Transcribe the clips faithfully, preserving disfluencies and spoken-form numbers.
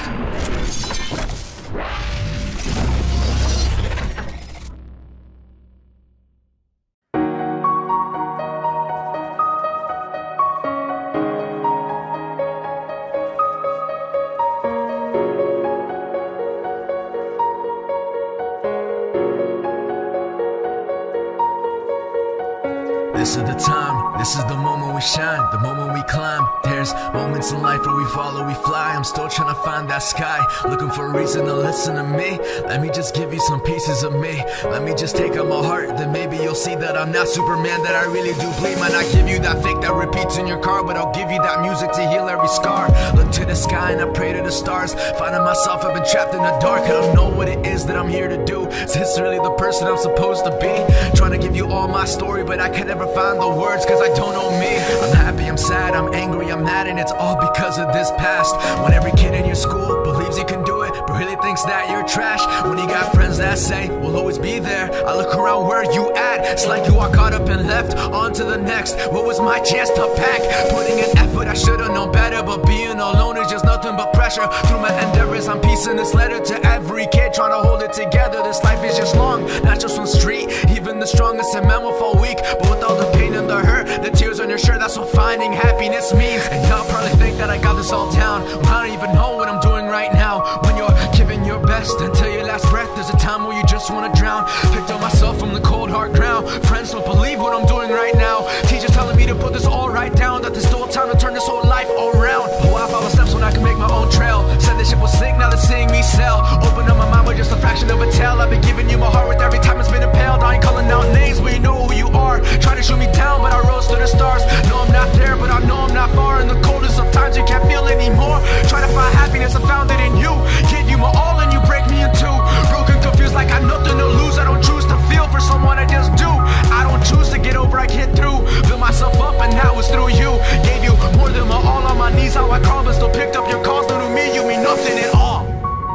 This is the time, this is the moment we shine, the moment we climb. There's moments in life where we fall or we fly. I'm still trying to find that sky, looking for a reason to listen to me. Let me just give you some pieces of me. Let me just take out my heart, then maybe you'll see that I'm not Superman, that I really do bleed. Might not give you that fake that repeats in your car, but I'll give you that music to heal every scar. Look to the sky and I pray to the stars, finding myself, I've been trapped in the dark. I don't know what it is that I'm here to do. Is this really the person I'm supposed to be? Trying to give you all my story, but I can never find the words, cause I don't know me. I'm happy, I'm sad, I'm angry, I'm mad, and it's all because of this past. When every kid in your school believes you can do it, but really thinks that you're trash. When you got friends that say, we'll always be there, I look around where you at. It's like you are caught up and left, on to the next. What was my chance to pack? Putting in effort, I should've known better, but being alone is just nothing but pressure. Through my endeavors, I'm piecing this letter to every kid, trying to hold it together. This life is just long, not just one street. Even the strongest and men will fall weak, but with all the pain and the hurt, the tears on your shirt, that's what finding happiness means. And y'all probably think that I got this all down, well, I don't even know what I'm doing right now. When you're giving your best until your last breath, there's a time where you just wanna drown. Picked up myself from the cold hard ground. Friends don't believe what I'm doing right now. Teachers telling me to put this all right down, that there's still time to turn this whole life around. But why follow steps when I can make my own trail? Said this ship will sink, now they're seeing me sail. Open up my mind with just a fraction of a tale. I've been giving you my heart with every time it's been impaled. I ain't calling out names, but you know who you are. Try to shoot me down, but I rose to the stars. No, I'm not there, but I know I'm not far. In the coldest of times, you can't feel anymore. Try to find happiness, I found it in you. Gave you my all and you break me in two. Broken, confused, like I nothing to lose. I don't choose to feel for someone, I just do. I don't choose to get over, I get through. Build myself up and that was through you. Gave you more than my all on my knees. How I crawled but still picked up your calls. New to me, you mean nothing at all.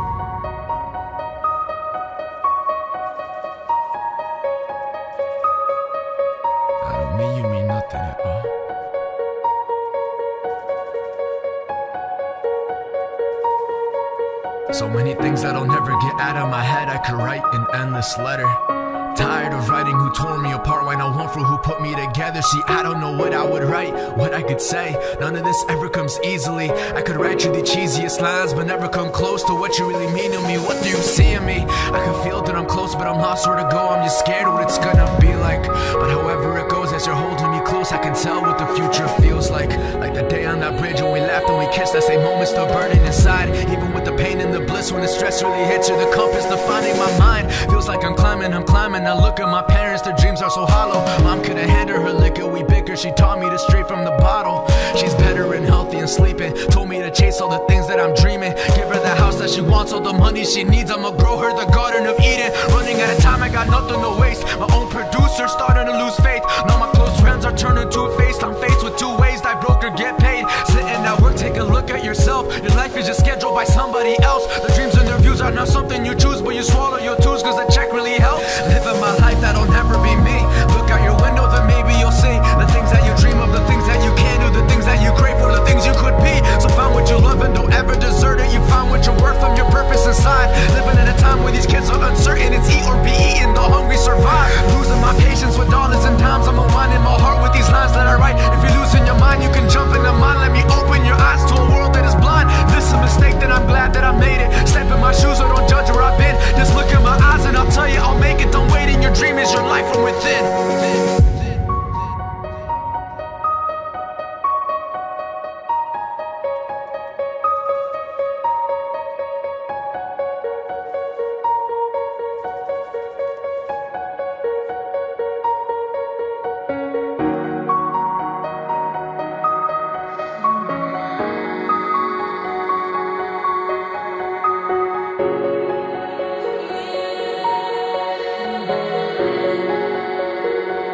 I don't mean you mean nothing at all. So many things that'll never get out of my head. I could write an endless letter. Tired of writing who tore me apart, why no one for who put me together. See, I don't know what I would write, what I could say. None of this ever comes easily. I could write you the cheesiest lines, but never come close to what you really mean to me. What do you see in me? I can feel that I'm close, but I'm lost where to go. I'm just scared what it's gonna be like. But however it goes, as you're holding me close, I can tell what the future feels like. Like the day on that bridge when we laughed and we kissed. That same moment still burning inside. Even with the pain and the bliss, when the stress really hits you, the compass defining my mind. Feels like I'm climbing, I'm climbing. I look at my parents, their dreams are so hollow. Mom couldn't handle her liquor, we bicker. She taught me to straight from the bottle. She's better and healthy and sleeping. Told me to chase all the things that I'm dreaming. Give her the house that she wants, all the money she needs. I'ma grow her the garden of Eden. Running out of time, I got nothing to waste. My own producer starting to lose faith. Now my close friends are turning two-faced. I'm faced with two ways, die broke or get paid. Sitting at work, take a look at yourself. Your life is just scheduled by somebody else. The dreams and their views are not something you choose, but you swallow your twos cause the check really helps. Living my life, that'll never be me. Look out your window, then maybe you'll see the things that you dream of, the things that you can do, the things that you crave for, the things you could be. So find what you love and don't ever